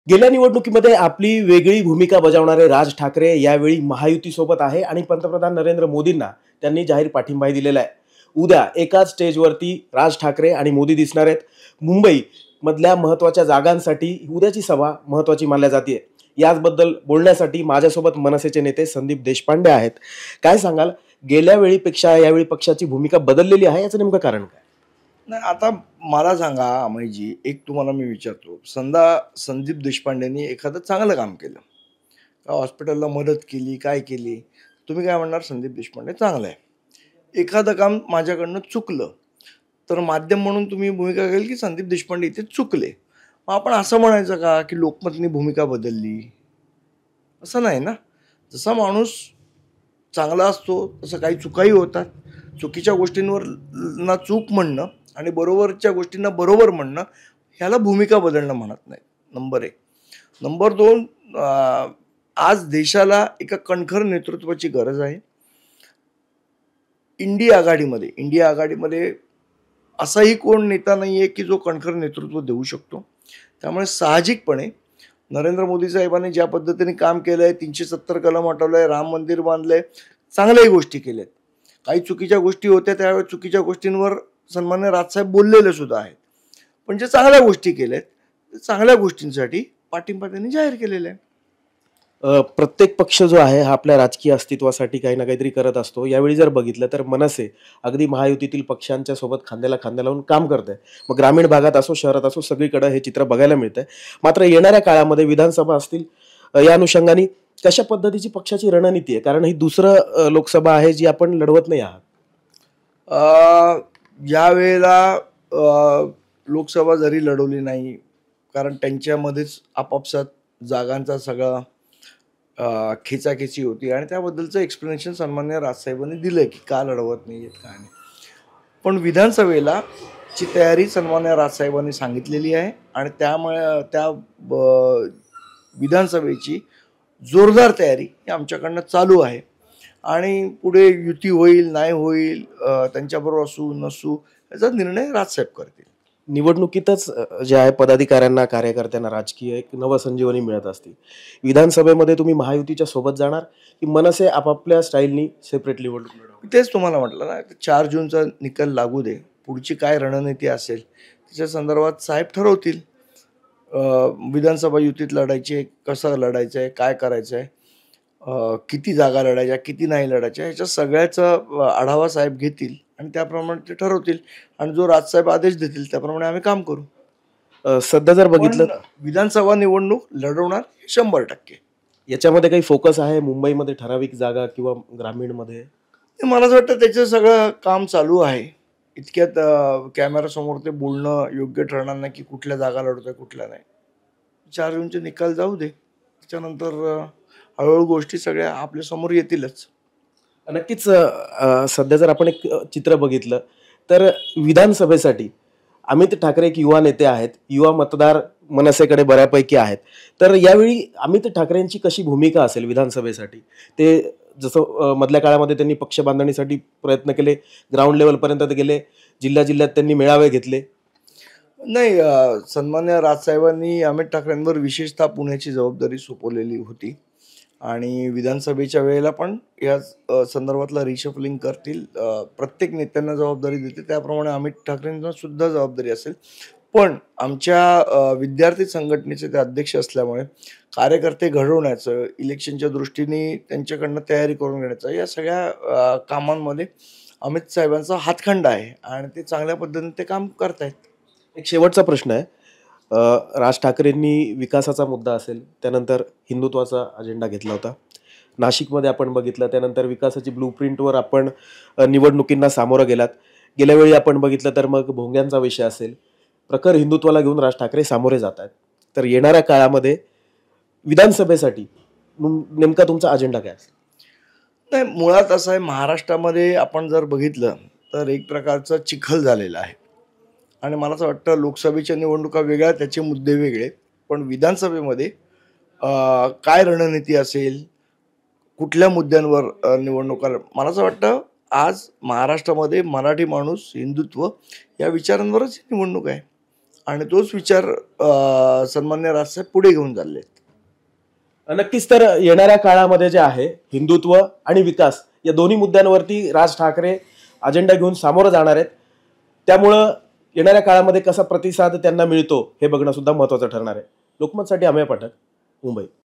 गेल्या निवडणुकीमध्ये आपली वेगळी भूमिका बजावणारे राज ठाकरे यावेळी महायुतीसोबत आहे आणि पंतप्रधान नरेंद्र मोदींना त्यांनी जाहीर पाठिंबाही दिलेला आहे. उद्या एकाच स्टेजवरती राज ठाकरे आणि मोदी दिसणार आहेत. मुंबई मधल्या महत्त्वाच्या जागांसाठी उद्याची सभा महत्त्वाची मानल्या जाते. याचबद्दल बोलण्यासाठी माझ्यासोबत मनसेचे नेते संदीप देशपांडे आहेत. काय सांगाल, गेल्या वेळीपेक्षा यावेळी पक्षाची भूमिका बदललेली आहे, याचं नेमकं कारण काय? नाही आता मला सांगा अमयजी, एक तुम्हाला मी विचारतो. संदीप देशपांडेंनी एखादं चांगलं काम केलं. का हॉस्पिटलला मदत केली, काय केली? तुम्ही काय म्हणणार? संदीप देशपांडे चांगलं आहे. एखादं काम माझ्याकडनं चुकलं, तर माध्यम म्हणून तुम्ही भूमिका केली की संदीप देशपांडे इथे चुकले. मग आपण असं म्हणायचं का की लोकमतनी भूमिका बदलली? असं नाही ना. जसा माणूस चांगला असतो तसं काही चुकाही होतात. चुकीच्या गोष्टींवर ना चूक म्हणणं आणि बरोबरच्या गोष्टींना बरोबर म्हणणं ह्याला भूमिका बदलणं म्हणत नाही. नंबर एक. नंबर दोन, आज देशाला एका कणखर नेतृत्वाची गरज आहे. इंडिया आघाडीमध्ये असाही कोण नेता नाही आहे की जो कणखर नेतृत्व देऊ शकतो. त्यामुळे साहजिकपणे नरेंद्र मोदी साहेबांनी ज्या पद्धतीने काम केलं आहे, 370 कलम हटवलं आहे, राम मंदिर बांधलं आहे, चांगल्याही गोष्टी केल्यात. काही चुकीच्या गोष्टी होत्या, त्यावेळेस चुकीच्या गोष्टींवर सन्मान्य राजसाहेब बोललेले सुद्धा आहेत. पण जे चांगल्या गोष्टी केल्यात, चांगल्या गोष्टींसाठी पाठिंबा त्यांनी जाहीर केलेला आहे. प्रत्येक पक्ष जो आहे हा आपल्या राजकीय अस्तित्वासाठी काही ना काहीतरी करत असतो. यावेळी जर बघितलं तर मनसे अगदी महायुतीतील पक्षांच्या सोबत खांद्याला खांदा लावून काम करतंय. मग ग्रामीण भागात असो, शहरात असो, सगळीकडे हे चित्र बघायला मिळतंय. मात्र येणाऱ्या काळामध्ये विधानसभा असतील, या अनुषंगाने कशा पद्धतीची पक्षाची रणनीती आहे? कारण ही दुसरं लोकसभा आहे जी आपण लढवत नाही आहात. यावेळेला लोकसभा जरी लढवली नाही, कारण त्यांच्यामध्येच आपापसात जागांचा सगळा खेचाखेची होती आणि त्याबद्दलचं एक्सप्लेनेशन सन्मान्य राजसाहेबांनी दिलं की का लढवत नाही आहेत, काय नाही. पण विधानसभेला ची तयारी सन्मान्य राजसाहेबांनी सांगितलेली आहे आणि त्यामुळे विधानसभेची जोरदार तयारी ही आमच्याकडनं चालू आहे आणि पुढे युती होईल नाही होईल, त्यांच्याबरोबर असू नसू याचा निर्णय राजसाहेब करतील. निवडणुकीतच जे आहे पदाधिकाऱ्यांना, कार्यकर्त्यांना राजकीय एक नवसंजीवनी मिळत असते. विधानसभेमध्ये तुम्ही महायुतीच्या सोबत जाणार की मनसे आपापल्या स्टाईलनी सेपरेट निवडणूक लढवणार? तेच तुम्हाला म्हटलं ना, 4 जूनचा निकाल लागू दे. पुढची काय रणनीती असेल त्याच्या संदर्भात साहेब ठरवतील. विधानसभा युतीत लढायची आहे, कसं लढायचं आहे, काय करायचं आहे, किती जागा लढायच्या, किती नाही लढायच्या, ह्याच्या सगळ्याचा आढावा साहेब घेतील आणि त्याप्रमाणे ते ठरवतील आणि जो राजसाहेब आदेश देतील त्याप्रमाणे आम्ही काम करू. सध्या जर बघितलं पण विधानसभा निवडणूक लढवणार 100%. याच्यामध्ये काही फोकस आहे मुंबईमध्ये ठराविक जागा किंवा ग्रामीणमध्ये? मला असं वाटतं त्याचं सगळं काम चालू आहे. इतक्यात कॅमेरासमोर ते बोलणं योग्य ठरणार नाही की कुठल्या जागा लढतोय कुठल्या नाही. 4 जूनचे निकाल जाऊ दे, त्याच्यानंतर हळूहळू गोष्टी सगळ्या आपल्यासमोर येतीलच. नक्कीच. सध्या जर आपण एक चित्र बघितलं तर विधानसभेसाठी अमित ठाकरे एक युवा नेते आहेत. युवा मतदार मनसेकडे बऱ्यापैकी आहेत. तर यावेळी अमित ठाकरेंची कशी भूमिका असेल विधानसभेसाठी? ते जसं मधल्या काळामध्ये त्यांनी पक्ष बांधणीसाठी प्रयत्न केले, ग्राउंड लेवलपर्यंत ते गेले, जिल्ह्यात त्यांनी मेळावे घेतले. नाही, सन्मान्य राजसाहेबांनी अमित ठाकरेंवर विशेषतः पुण्याची जबाबदारी सोपवलेली होती आणि विधानसभेच्या वेळेला पण या संदर्भातलं रिशफलिंग करतील. प्रत्येक नेत्यांना जबाबदारी देते त्याप्रमाणे अमित ठाकरेंना सुद्धा जबाबदारी असेल. पण आमच्या विद्यार्थी संघटनेचे ते अध्यक्ष असल्यामुळे कार्यकर्ते घडवण्याचं, इलेक्शनच्या दृष्टीने त्यांच्याकडनं तयारी करून घेण्याचं या सगळ्या कामांमध्ये अमित साहेबांचा हातखंडा आहे आणि ते चांगल्या पद्धतीने ते काम करतायत. एक शेवटचा प्रश्न आहे. राज ठाकरेंनी विकासाचा मुद्दा असेल, त्यानंतर हिंदुत्वाचा अजेंडा घेतला होता. नाशिकमध्ये आपण बघितलं, त्यानंतर विकासाची ब्लूप्रिंटवर आपण निवडणुकींना सामोरं गेलात. गेल्या वेळी आपण बघितलं तर मग भोंग्यांचा विषय असेल, प्रखर हिंदुत्वाला घेऊन राज ठाकरे सामोरे जात आहेत. तर येणाऱ्या काळामध्ये विधानसभेसाठी नेमका तुमचा अजेंडा काय असेल? नाही, मुळात असं आहे, महाराष्ट्रामध्ये आपण जर बघितलं तर एक प्रकारचा चिखल झालेला आहे आणि मला असं वाटतं लोकसभेच्या निवडणुका वेगळ्या, त्याचे मुद्दे वेगळे, पण विधानसभेमध्ये काय रणनीती असेल, कुठल्या मुद्द्यांवर निवडणुका, मला असं वाटतं आज महाराष्ट्रामध्ये मराठी माणूस, हिंदुत्व या विचारांवरच निवडणूक आहे आणि तोच विचार सन्मान्य राजसाहेब पुढे घेऊन चालले आहेत. नक्कीच. तर येणाऱ्या काळामध्ये जे आहे हिंदुत्व आणि विकास या दोन्ही मुद्द्यांवरती राज ठाकरे अजेंडा घेऊन सामोरं जाणार आहेत. त्यामुळं येणाऱ्या काळामध्ये कसा प्रतिसाद त्यांना मिळतो हे बघणं सुद्धा महत्त्वाचं ठरणार आहे. लोकमतसाठी अमेय पाठक, मुंबई.